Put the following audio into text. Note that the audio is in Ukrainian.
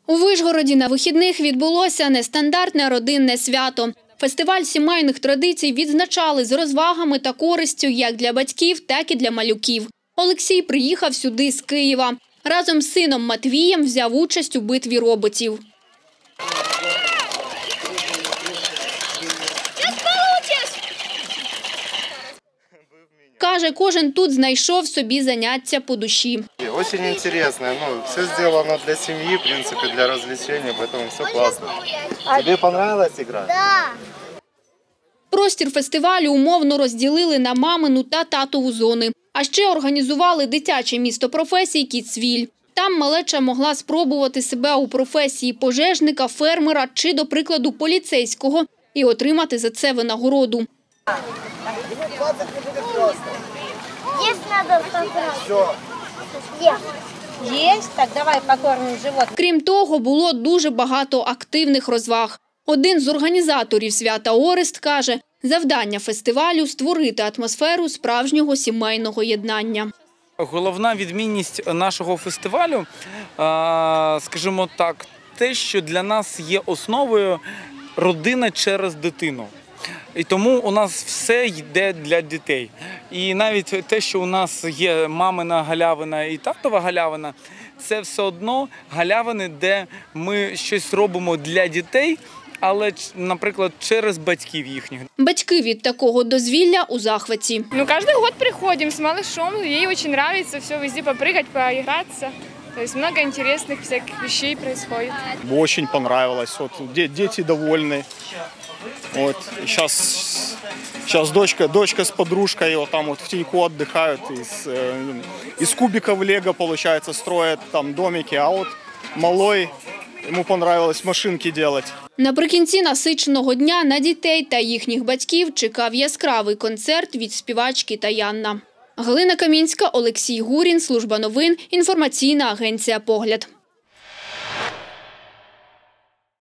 У Вишгороді на вихідних відбулося нестандартне родинне свято. Фестиваль сімейних традицій відзначали з розвагами та користю як для батьків, так і для малюків. Олексій приїхав сюди з Києва. Разом з сином Матвієм взяв участь у битві роботів. Каже, кожен тут знайшов собі заняття по душі. Очень интересно. Все сделано для семьи, в принципе, для развлечения, поэтому все классно. Тебе понравилась игра? Да. Простір фестивалю умовно розділили на мамину та татову зони. А ще організували дитяче місто професій «Кідсвіль». Там малеча могла спробувати себе у професії пожежника, фермера чи, до прикладу, поліцейського і отримати за це винагороду. Есть надо Все. Есть? Так давай покормим живот. Крім того, було дуже багато активних розваг. Один з організаторів свята Орест каже, завдання фестивалю – створити атмосферу справжнього сімейного єднання. Головна відмінність нашого фестивалю, скажімо так, те, що для нас є основою родина через дитину. І тому у нас все йде для дітей. І навіть те, що у нас є мамина галявина і татова галявина, це все одно галявини, де ми щось робимо для дітей, але, наприклад, через батьків їхніх. Батьки від такого дозвілля у захваті. Каждый год приходим с малышом, ей очень нравится все везде попрыгать, поиграться. То есть много интересных всяких вещей происходит. Очень понравилось, дети довольны. Сейчас дочка с подружкой там в теньку отдыхают, из кубиков лего, получается, строят там домики, а малой, ему понравилось машинки делать. Наприкінці насиченого дня на дітей та їхніх батьків чекав яскравий концерт від співачки Таянна. Галина Камінська, Олексій Гурін, Служба новин, інформаційна агенція «Погляд».